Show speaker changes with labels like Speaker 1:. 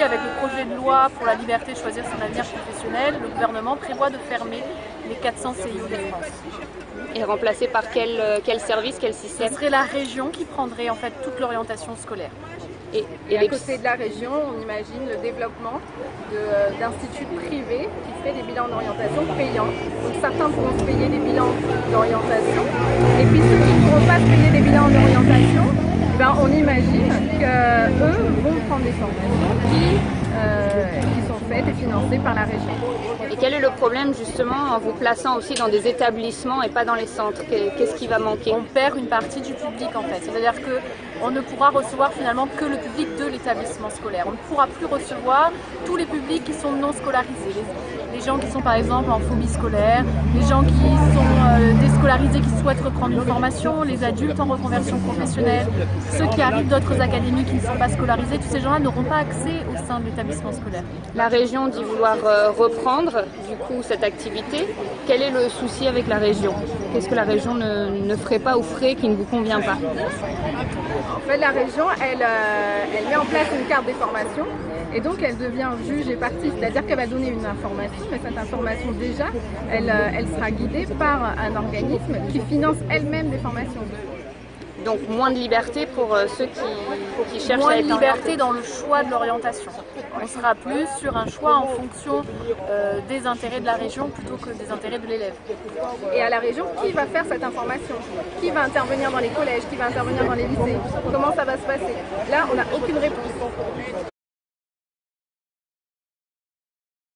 Speaker 1: avec le projet de loi pour la liberté de choisir son avenir professionnel, le gouvernement prévoit de fermer les 400 CIO de France.
Speaker 2: Et remplacé par quel service, quel système?
Speaker 1: Ce serait la région qui prendrait en fait toute l'orientation scolaire.
Speaker 3: Et à côté de la région, on imagine le développement d'instituts privés qui feraient des bilans d'orientation payants. Donc certains pourront se payer des bilans d'orientation, et puis ceux qui ne pourront pas se payer des bilans d'orientation, on imagine qu'eux vont prendre des formations qui sont faites et financées par la région.
Speaker 2: Et quel est le problème justement en vous plaçant aussi dans des établissements et pas dans les centres? Qu'est-ce qui va manquer?
Speaker 1: On perd une partie du public en fait, c'est-à-dire qu'on ne pourra recevoir finalement que le public de l'établissement scolaire. On ne pourra plus recevoir tous les publics qui sont non scolarisés, les gens qui sont par exemple en phobie scolaire, les gens qui sont déscolarisés, qui souhaitent reprendre une formation, les adultes en reconversion professionnelle, ceux qui arrivent d'autres académies qui ne sont pas scolarisés, tous ces gens-là n'auront pas accès au sein de l'établissement scolaire.
Speaker 2: La région dit vouloir reprendre du coup cette activité. Quel est le souci avec la région? Qu'est-ce que la région ne ferait pas ou ferait qui ne vous convient pas?
Speaker 3: En fait, la région, elle met en place une carte des formations et donc elle devient juge et partie, c'est-à-dire qu'elle va donner une information, mais cette information déjà, elle sera guidée par un organisme qui finance elle-même des formations.
Speaker 2: Donc moins de liberté pour ceux qui cherchent
Speaker 1: moins
Speaker 2: à être
Speaker 1: de liberté dans le choix de l'orientation. On sera plus sur un choix en fonction des intérêts de la région plutôt que des intérêts de l'élève.
Speaker 3: Et à la région, qui va faire cette information? Qui va intervenir dans les collèges? Qui va intervenir dans les lycées? Comment ça va se passer? Là, on n'a aucune réponse.